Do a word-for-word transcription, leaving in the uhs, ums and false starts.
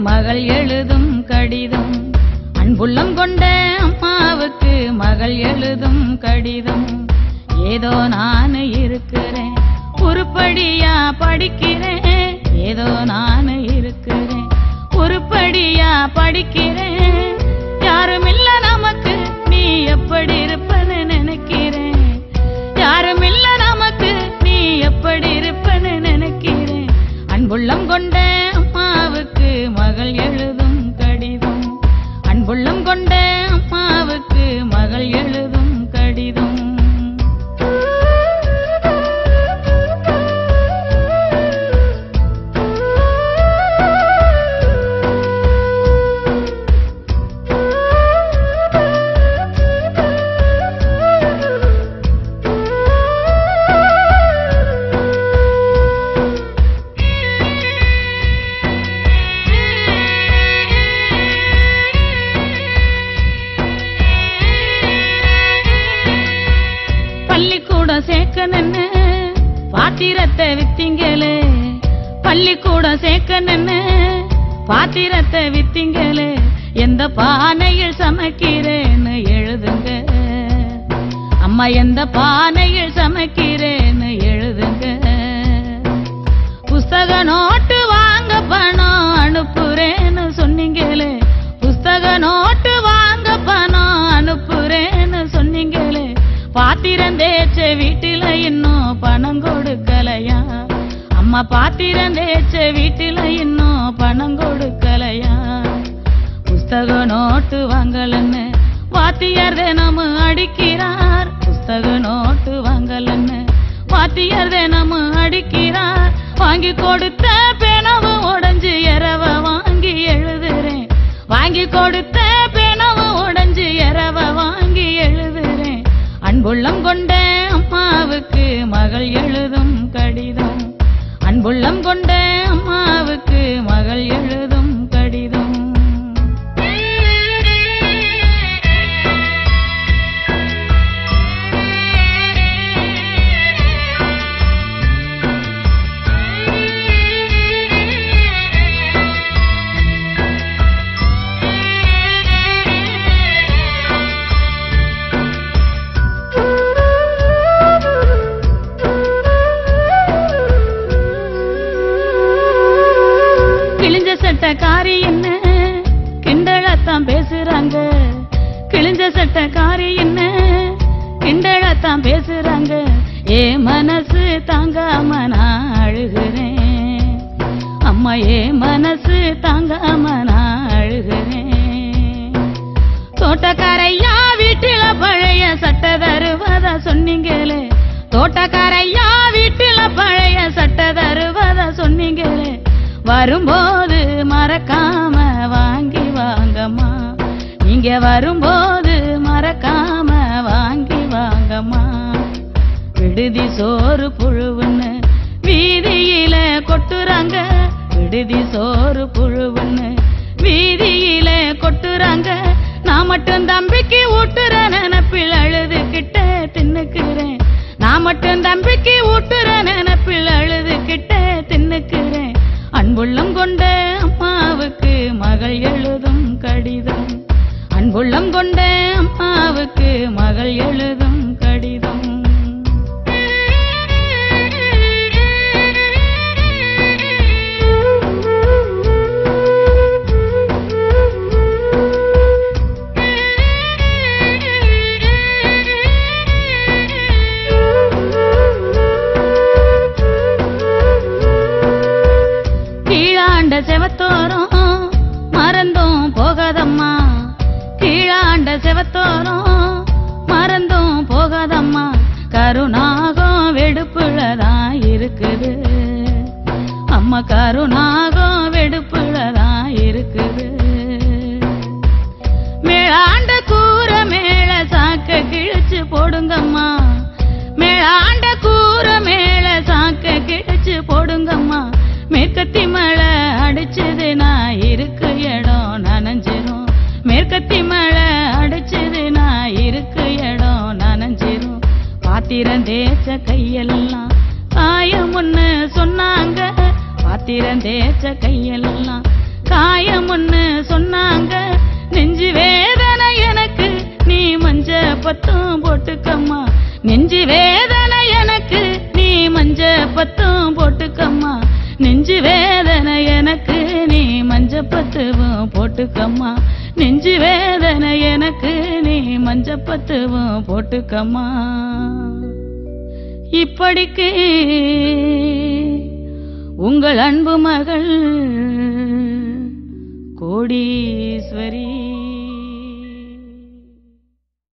மகள் எழுதும் கடிதம். அன்புள்ளம் கொண்ட அம்மாவுக்கு மகள் எழுதும் கடிதம். ஏதோ நான் இருக்கிறேன், உருப்படியா படிக்கிறேன். ஏதோ நான் இருக்கிறேன், உருப்படியா படிக்கிறேன். யாரும் இல்ல நமக்கு, நீ எப்படி இருப்பன்னு நினைக்கிறேன். யாரும் இல்ல நமக்கு, நீ எப்படி இருப்பன்னு நினைக்கிறேன். அன்புள்ளம் கொண்ட அம்மாவுக்கு மகள் எழுதும் கடிதம். அன்புள்ளம் கொண்ட அம்மாவுக்கு மகள் எழுதும் கடிதம். சேர்க்கணுன்னு பாத்திரத்தை வித்தீங்களே, பள்ளிக்கூடம் சேர்க்கணுன்னு பாத்திரத்தை வித்தீங்களே. எந்த பானையில் சமைக்கிறேன்னு எழுதுங்க அம்மா, எந்த பானையில் சமைக்கிறேன்னு எழுதுங்க. புஸ்தக நோட்டு வாங்க பணம் அனுப்புறேன்னு சொன்னீங்களே, புஸ்தக நோட்டு வாங்க பணம் அனுப்புறேன்னு சொன்னீங்களே. பாத்திரம் தேய்ச்ச வீட்டில இன்னும் பணம் கொடுக்கலையா அம்மா, பாத்திரம் தேய்ச்ச வீட்டில இன்னும் பணம் கொடுக்கலையா. புஸ்தக நோட்டு வாங்கலன்னு வாத்தியார் தினமும் அடிக்கிறார். புஸ்தக நோட்டு வாங்கலன்னு வாத்தியார் தினமும் அடிக்கிறார். வாங்கி கொடுத்த பேனவு உடைஞ்சு எரவ வாங்கி எழுதுறேன். வாங்கி கொடுத்த பேனவு உடைஞ்சு எரவ வாங்கி எழுதுறேன். அன்புள்ளம் கொண்ட அம்மாவுக்கு மகள் எழுதும் கடிதம். அன்புள்ளம் கொண்ட அம்மாவுக்கு மகள் எழுதும் கடிதம். சட்டக்காரி என்ன கிண்டலத்தான் பேசுறாங்க. கிழிஞ்ச சட்டக்காரி என்ன கிண்டலத்தான் பேசுறாங்க. ஏ மனசு தாங்காம நான் அழுகிறேன் அம்மா, ஏ மனசு தாங்காம நான் அழுகிறேன். தோட்டக்காரையா வீட்டில பழைய சட்டை தருவதா சொன்னீங்களே, தோட்டக்காரையா வீட்டில பழைய சட்டை தருவதா சொன்னீங்களே. வரும்போது மறக்காம வாங்கி வாங்கம்மா, நீங்க வரும்போது மறக்காம வாங்கி வாங்கம்மா. விடுதி சோறு புழுவுன்னு வீதியில கொட்டுறாங்க. விடுதி சோறு புழுவுன்னு வீதியில கொட்டுறாங்க. நான் மட்டும் தம்பிக்கு ஊட்டுற நினைப்பில் அழுதுகிட்ட தின்னுக்கிறேன். நான் மட்டும் தம்பிக்கு ஊட்டுற நினைப்பில் அழுதுகிட்ட தின்னுக்கிறேன். அன்புள்ளம் கொண்ட அம்மாவுக்கு மகள் எழுதும் கடிதம். அன்புள்ளம் கொண்ட அம்மாவுக்கு மகள் எழுதும் கடிதம். செவத்தோரம் மறந்தும் போகாதம்மா, கீழாண்ட செவத்தோரம் மறந்தும் போகாதம்மா. கருணாகம் வெடுப்புலதான் இருக்குது அம்மா, கருணாகம் வெடுப்புலதான் இருக்குது. மேலாண்ட கூற மேல சாக்க கிழிச்சு போடுங்கம்மா, மேலாண்ட கூற மேல சாக்க கிழிச்சு போடுங்கம்மா. மேற்கத்தி மழை அடிச்சது நான் இருக்கு இடம் நனைஞ்சிரும். மேற்கத்தி மழை அடிச்சது நான் இருக்கு இடம் நனைஞ்சிரும். பாத்திரம் தேய்ச்ச கையெல்லாம் காயம் ஒண்ணு சொன்னாங்க. பாத்திரம் தேய்ச்ச கையெல்லாம் காயம் ஒண்ணு சொன்னாங்க நெஞ்சு வேதனை எனக்கு நீ மஞ்ச பத்தும் போட்டுக்கம்மா நெஞ்சு வேதனை எனக்கு நீ மஞ்ச பத்தும் போட்டுக்கம்மா நெஞ்சு வேதனை எனக்கு நீ மஞ்ச பத்துவும் போட்டுக்கம்மா நெஞ்சு வேதனை எனக்கு நீ மஞ்ச பத்துவும் போட்டுக்கம்மா இப்படிக்கு உங்கள் அன்பு மகள் கோடீஸ்வரி.